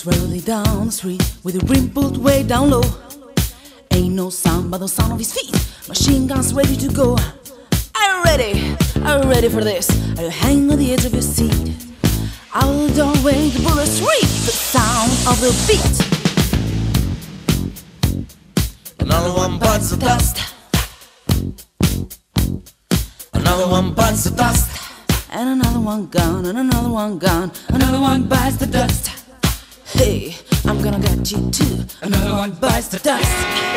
Goes slowly down the street with the rim pulled way down low. Ain't no sound but the sound of his feet. Machine guns ready to go. Are you ready? Are you ready for this? Are you hanging on the edge of your seat? Out the doorway the bullets reach the sound of the beat. Another one bites the dust. Another one bites the dust. And another one gone, and another one gone. Another one bites the dust. Hey, I'm gonna get you too. Another one bites the dust.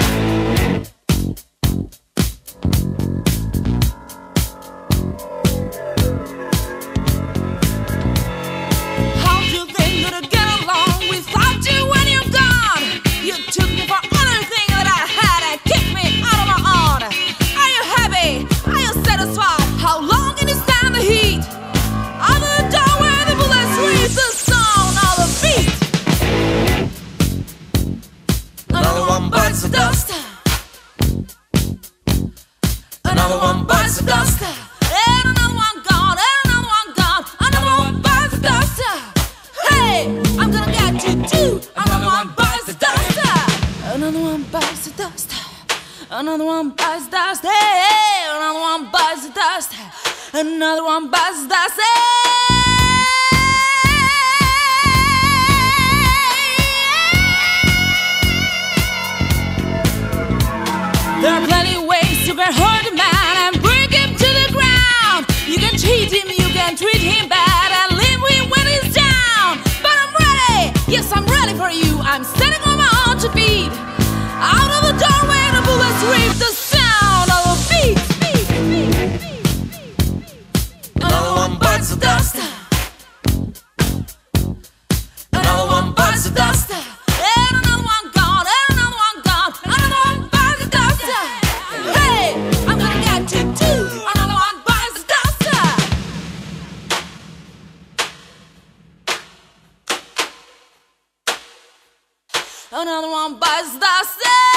How do you think you're gonna get along without you when you're gone? You took me for everything that I had and kicked me out of my own. Are you happy? Are you satisfied? How long can you stand the heat? Out of the doorway the bullets reach the sound of the beat. Another one bites the dust. Another one bites the dust. And another one gone, and another one gone. Another one bites the dust. Hey, I'm gonna get you too. Another one bites the dust. Another one bites the dust. Another one bites the dust. Hey, another one bites the dust. Another one bites the dust. There are plenty ways you can hurt a man and bring him to the ground. You can cheat him, you can treat him bad and leave him when he's down. But I'm ready, yes I'm ready for you. I'm standing on my own two feet. Out of the doorway the bullets reach the sound of the beat. Another one bites the dust. Another one bites the dust. And another one gone, and another one gone. Another one bites the dust. Hey, I'm gonna get you too. Another one bites the dust. Another one bites the dust.